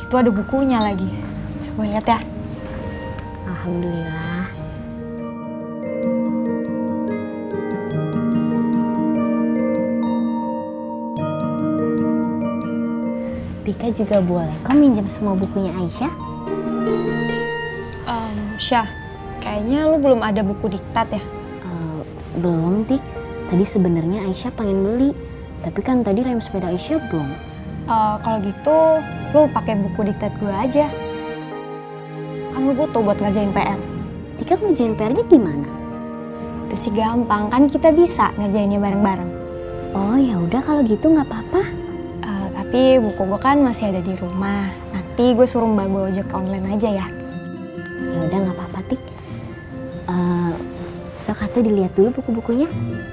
itu ada bukunya lagi. Gue lihat ya. Alhamdulillah. Tika juga boleh kok minjem semua bukunya Aisyah. Syah, kayaknya lu belum ada buku diktat ya? Belum, Tik. Tadi sebenarnya Aisyah pengen beli, tapi kan tadi rem sepeda Aisyah belum. Kalau gitu, lu pakai buku diktat gue aja. Kan lu butuh buat ngerjain PR. Tika ngerjain PR-nya gimana? Itu sih gampang, kan kita bisa ngerjainnya bareng-bareng. Oh ya udah kalau gitu nggak apa-apa. Tapi buku gue kan masih ada di rumah. Nanti gue suruh Mbak gue ojek online aja ya. Ya udah nggak apa-apa, Tik. Sok atuh dilihat dulu buku-bukunya.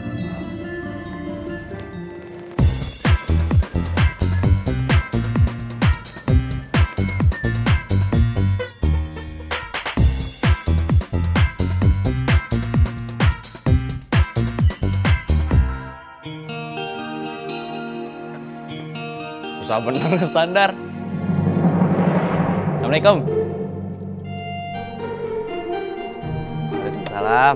Susah bener standar. Assalamualaikum. Waalaikumsalam.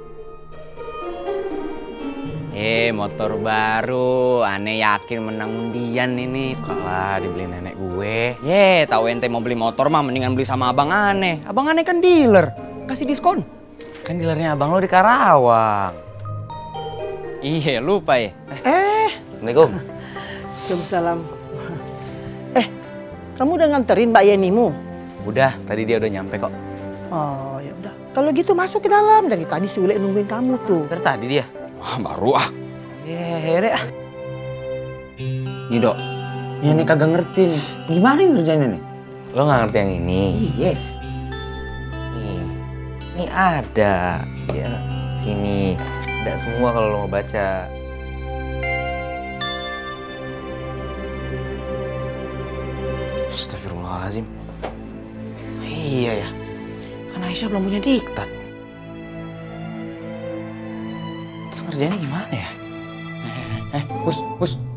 Motor baru. Aneh yakin menang undian ini. Kalah dibeli nenek gue. Tahu ente mau beli motor mah mendingan beli sama abang Aneh. Abang Aneh kan dealer. Kasih diskon. Kan dealernya abang lo di Karawang. Iya, lupa ya. Assalamualaikum. Waalaikumsalam. Kamu udah nganterin Mbak Yenimu? Udah, tadi dia udah nyampe kok. Oh ya udah. Kalau gitu masuk ke dalam. Dari tadi si Ule nungguin kamu tuh. Dari tadi dia? Wah, baru ah. Here ah. Nih dok, ini kagak ngerti nih. Gimana ngerjainnya nih? Lo nggak ngerti yang ini? Iya. Ini ada. Ya, sini. Ada semua kalau lo mau baca. Astagfirullahaladzim. Iya ya, kan Aisyah belum punya diktat. Terus ngerjainnya gimana ya? Hus.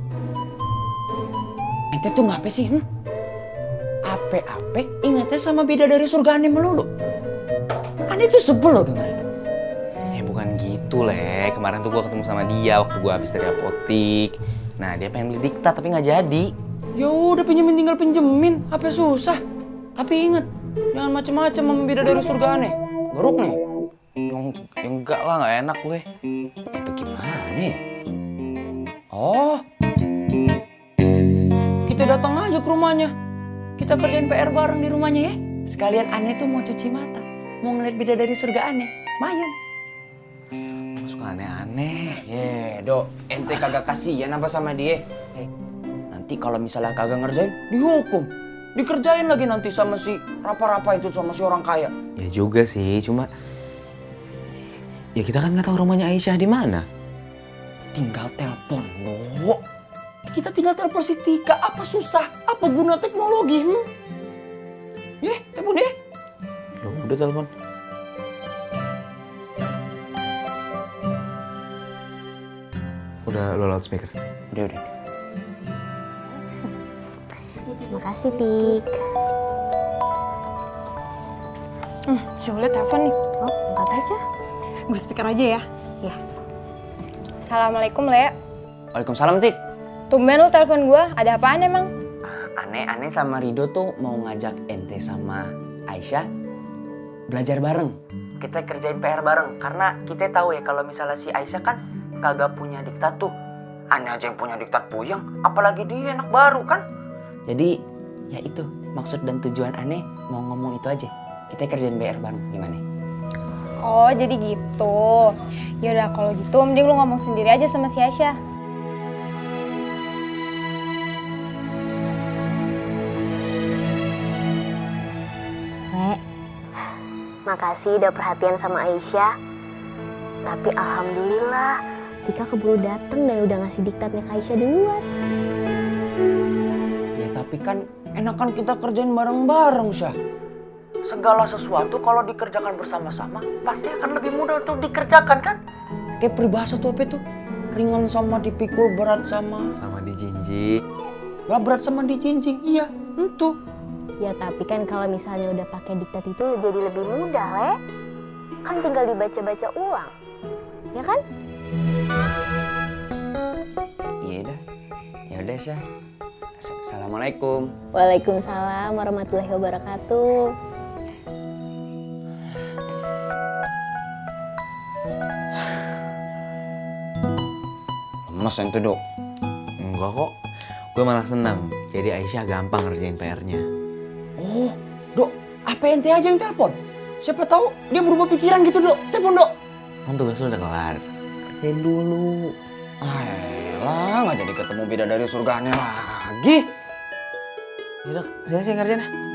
Ente tuh ngapain sih? Ape-ape ingatnya sama bidadari surga Aneh melulu. Aneh tuh sebel loh dengerin. Ya bukan gitu, Le. Kemarin tuh gua ketemu sama dia waktu gua habis dari apotik. Nah, dia pengen beli diktat tapi nggak jadi. Ya udah pinjemin tinggal pinjemin, apa susah. Tapi inget, jangan macem-macem sama bidadari surga Aneh. Geruk nih. Ya enggak lah, nggak enak gue. Bagaimana nih? Oh, kita datang aja ke rumahnya. Kita kerjain PR bareng di rumahnya ya. Sekalian Aneh tuh mau cuci mata, mau ngeliat bidadari surga Aneh. Mayan. Suka aneh-aneh. Dok, ente kagak kasihan apa sama dia? Nanti kalau misalnya kagak ngerjain, dihukum. Dikerjain lagi nanti sama si rapa-rapa itu, sama si orang kaya. Ya juga sih, cuma ya kita kan nggak tahu rumahnya Aisyah di mana. Tinggal telepon, lo. Kita tinggal telepon si Tika. Apa susah? Apa guna teknologi? Telepon deh. Lo udah telepon. Udah lo loudspeaker? Udah. Makasih, Tik. Si Ule telepon nih. Oh, angkat aja. Gue speaker aja ya. Ya. Assalamualaikum, Le. Waalaikumsalam, Tik. Tumben lu telepon gue, ada apaan emang? Aneh sama Rido tuh mau ngajak ente sama Aisyah belajar bareng. Kita kerjain PR bareng, karena kita tahu ya kalau misalnya si Aisyah kan kagak punya diktat tuh. Aneh aja yang punya diktat puyeng, apalagi dia anak baru kan. Jadi ya itu maksud dan tujuan Aneh mau ngomong itu aja. Kita kerjain PR bareng, gimana? Oh, jadi gitu. Yaudah kalau gitu mending lu ngomong sendiri aja sama si Aisyah. Makasih udah perhatian sama Aisyah. Tapi alhamdulillah, Tika keburu dateng dan udah ngasih diktatnya ke Aisyah duluan. Ya tapi kan enakan kita kerjain bareng-bareng, Syah. Segala sesuatu kalau dikerjakan bersama-sama pasti akan lebih mudah untuk dikerjakan kan? Kayak peribahasa tuh apa tuh? Ringan sama dipikul, berat sama dijinjing. Berat sama dijinjing, iya. Itu. Ya tapi kan kalau misalnya udah pakai diktat itu jadi lebih mudah, Le. Kan tinggal dibaca-baca ulang. Ya kan? Iya dah. Ya udah, Syah. Assalamualaikum. Waalaikumsalam warahmatullahi wabarakatuh. Lemes yang itu, Dok. Enggak kok, gue malah senang. Jadi Aisyah gampang ngerjain PR-nya. Oh, Dok. Apa ente aja yang telepon? Siapa tahu dia berubah pikiran gitu, Dok. Telepon, Dok. Kan tugas lu udah kelar. Kerjain dulu. Ayolah, nggak jadi ketemu bidadari surganya lagi. Yaudah, sini ngerjain ah.